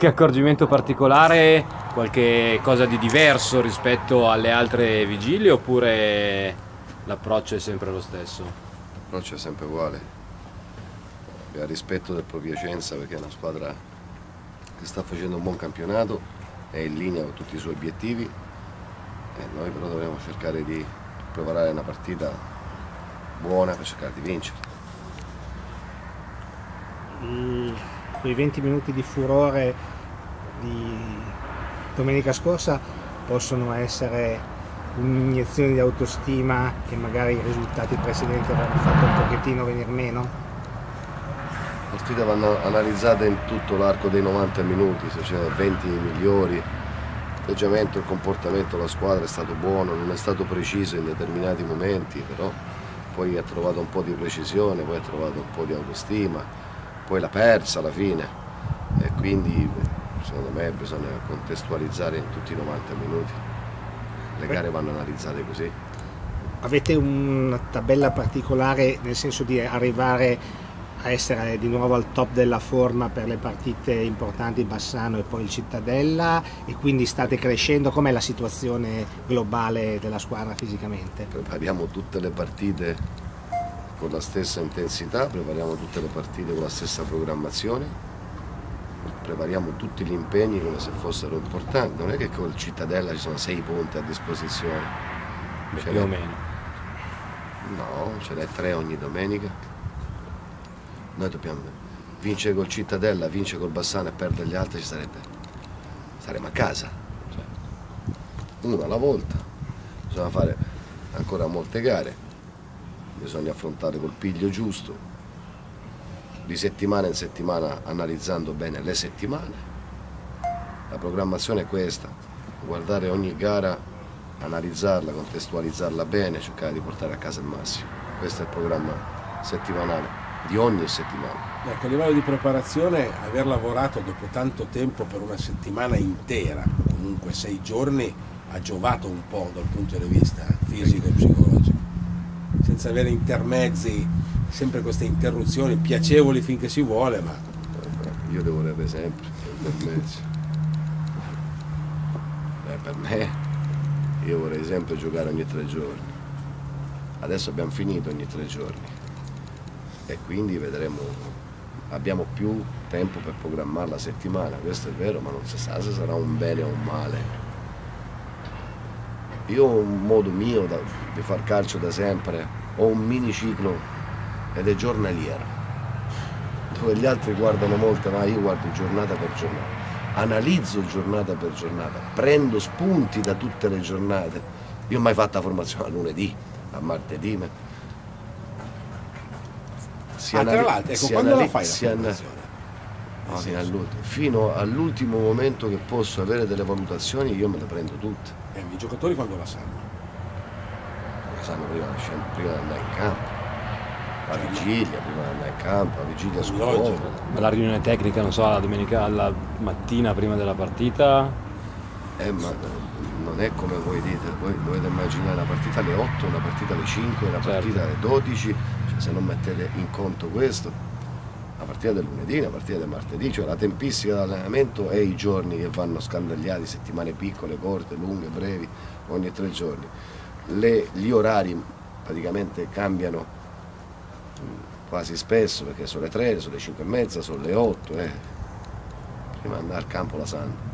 Qualche accorgimento particolare, qualche cosa di diverso rispetto alle altre vigilie, oppure l'approccio è sempre lo stesso? L'approccio è sempre uguale. Abbiamo rispetto del Pro Piacenza perché è una squadra che sta facendo un buon campionato, è in linea con tutti i suoi obiettivi e noi però dobbiamo cercare di preparare una partita buona per cercare di vincere. Quei 20 minuti di furore di domenica scorsa possono essere un'iniezione di autostima che magari i risultati precedenti avranno fatto un pochettino venir meno? La partita vanno analizzata in tutto l'arco dei 90 minuti, se c'è 20 migliori, l'atteggiamento, il comportamento della squadra è stato buono, non è stato preciso in determinati momenti, però poi ha trovato un po' di precisione, poi ha trovato un po' di autostima, poi l'ha persa alla fine e quindi secondo me bisogna contestualizzare in tutti i 90 minuti. Le gare vanno analizzate così. Avete una tabella particolare nel senso di arrivare a essere di nuovo al top della forma per le partite importanti, Bassano e poi il Cittadella, e quindi state crescendo? Com'è la situazione globale della squadra fisicamente? Prepariamo tutte le partite con la stessa intensità, prepariamo tutte le partite con la stessa programmazione, prepariamo tutti gli impegni come se fossero importanti. Non è che col Cittadella ci sono 6 punti a disposizione. Più o meno. No, ce n'è 3 ogni domenica. Noi dobbiamo vincere col Cittadella, vincere col Bassano e perdere gli altri, saremo a casa. Uno alla volta. Bisogna fare ancora molte gare. Bisogna affrontare col piglio giusto, di settimana in settimana, analizzando bene le settimane. La programmazione è questa: guardare ogni gara, analizzarla, contestualizzarla bene, cercare di portare a casa il massimo. Questo è il programma settimanale di ogni settimana. Ecco, a livello di preparazione, aver lavorato dopo tanto tempo per una settimana intera, comunque 6 giorni, ha giovato un po' dal punto di vista fisico e psicologico, senza avere intermezzi, sempre queste interruzioni piacevoli finché si vuole, ma io devo avere sempre intermezzi. Per me, io vorrei sempre giocare ogni 3 giorni. Adesso abbiamo finito ogni 3 giorni e quindi vedremo, abbiamo più tempo per programmare la settimana, questo è vero, ma non si sa se sarà un bene o un male. Io ho un modo mio di far calcio da sempre, ho un miniciclo ed è giornaliero, dove gli altri guardano molte, ma io guardo giornata per giornata, analizzo giornata per giornata, prendo spunti da tutte le giornate. Io ho mai fatto la formazione a lunedì, a martedì. tra l'altro, ecco, quando la fai la formazione? Fino all'ultimo momento che posso avere delle valutazioni, io me le prendo tutte. I giocatori quando la sanno? La sanno prima di andare in campo, la vigilia, prima di andare in campo, la vigilia sul volo. Ma la riunione tecnica, non so, la domenica, alla mattina prima della partita? Ma non è come voi dite, voi dovete immaginare una partita alle 8, una partita alle 5, una partita alle 12, cioè, se non mettete in conto questo, la partita del lunedì, la partita del martedì, cioè la tempistica dell'allenamento e i giorni che vanno scandagliati, settimane piccole, corte, lunghe, brevi, ogni 3 giorni. Gli orari praticamente cambiano quasi spesso perché sono le 3, sono le 5 e mezza, sono le 8, prima di andare al campo la sanno.